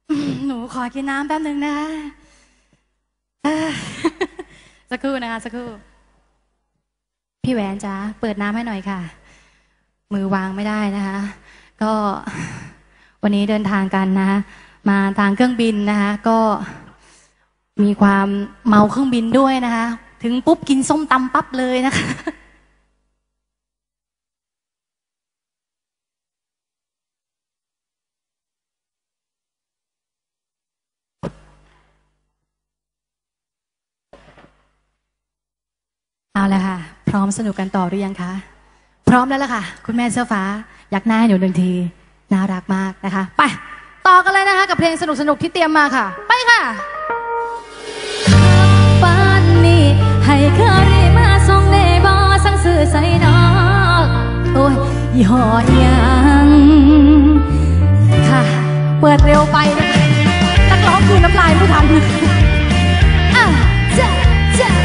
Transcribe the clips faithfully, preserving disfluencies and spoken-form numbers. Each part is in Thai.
หนูขอกินน้ำแป๊บนึงนะคะสักครู่นะคะสักครู่พี่แหวนจ๊ะเปิดน้ำให้หน่อยค่ะมือวางไม่ได้นะคะก็วันนี้เดินทางกันนะคะมาทางเครื่องบินนะคะก็มีความเมาเครื่องบินด้วยนะคะถึงปุ๊บกินส้มตำปั๊บเลยนะคะเอาละค่ะพร้อมสนุกกันต่อหรือยังคะพร้อมแล้วล่ะค่ะคุณแม่เสื้อฟ้าอยากหน้าหนูหนึ่งทีน่ารักมากนะคะไปต่อกันเลยนะคะกับเพลงสนุกๆที่เตรียมมาค่ะไปค่ะบ้านนี้ให้เคยมาส่งในบ่อสั่งซื้อใส่นอกโอ้ยยี่ห้อยังค่ะเปิดเร็วไปนักร้องคือน้ำลายไม่ทันอ่ะจ้ะจ้ะ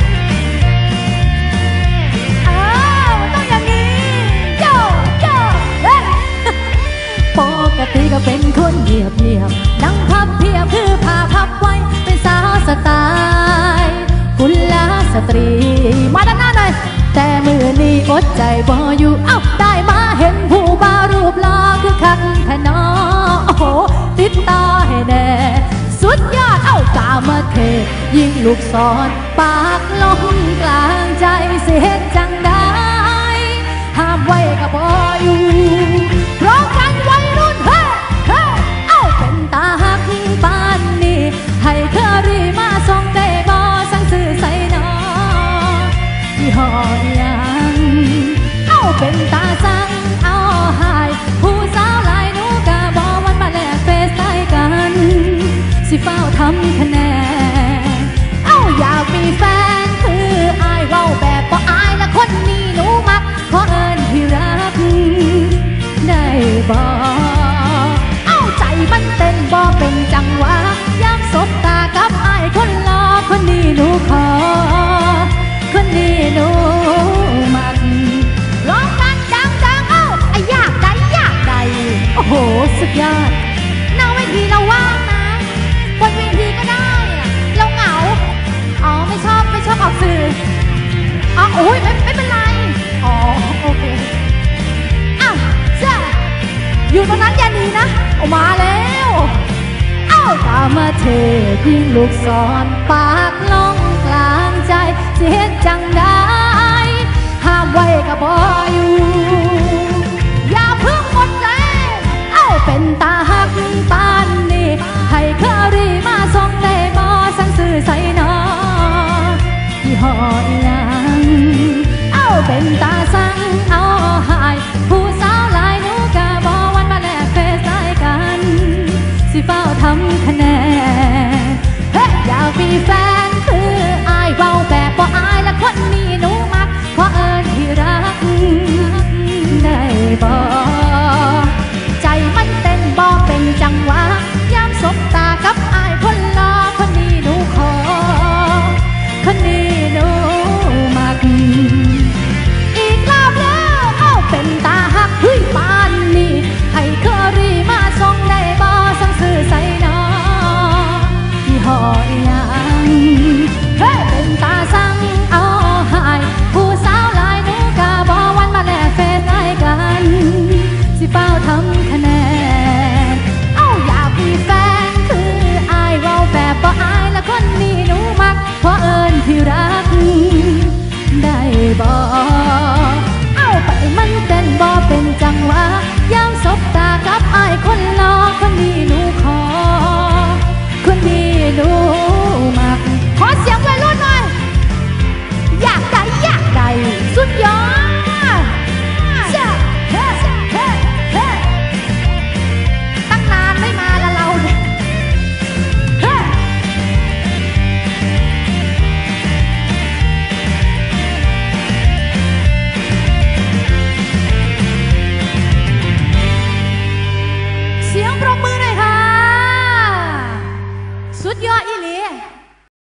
ปกติก็เป็นคนเงียบเงียบนั่งพับเพียบคือผ้าพับไว้เป็นสาวสไตล์กุลสตรีมาด้านหน้าหน่อยแต่มือนี้อดใจบ่อยู่เอ้าได้มาเห็นผู้บ่าวรูปหล่อคือคักแท้น้อโอ้โหติดตาให้แน่สุดยอดเอ้ากามาเทยิงลูกศรปากลงกลางใจเสียจังได้ห้ามไว้ก็บ่อยู่พร้อมกันวัยรุ่นเฮ้เฮ้เอ้าเป็นตาหักปานนี้ให้เคอรี่มาส่งได้บ่สั่งซื้อใส่นอยี่ห้อยังเอ้าเป็นตาสั่งเอาหายผู้สาวหลายหนูกะบ่วันมาแลกเฟซได้กันสิเฝ้าทำคะแนนเอ้าอยากมีแฟนคืออายเว้าแบบบ่อายและคนนี้หนูมักขอเอิ้นที่รักได้บ่เอ้าใจมันเต้นบ่เป็นจังหวะยามสบตากับอายคนหล่อคนนี้หนูขอคนนี้หนูมักร้องกันดังๆเอ้าไอ้ยากใดยากใดโอ้โหสุดยอดหน้าเวทีเราว่างนะบนเวทีก็ได้เราเหงาอ๋อไม่ชอบไม่ชอบออกสื่ออ๋อโอ้ยไม่ไม่เป็นไรอ๋อโอเคอ่ะจ้ะอยู่ตรงนั้นอย่าหนีนะออกมาแล้วเอ้าตามมาเทยิงลูกศรปากลงกลางใจเสียจังได้ห้ามไว้ก็บ่อยู่อย่าเพิ่งหมดแรงเอ้าเป็นตาหักปานนี้ให้เคอรี่มาส่งได้บ่สั่งซื้อใส่นอยี่ห้อยังเอ้าเป็นตาสั่งเอาหายผู้สาวหลายหนูกะบ่วันมาแลกเฟซได้กันสิเฝ้าทำคะแนนเฮ้อยากมีแฟนคืออายเว้าแบบบ่อายและคนนี้หนูมักขอเอิ้นที่รักได้บ่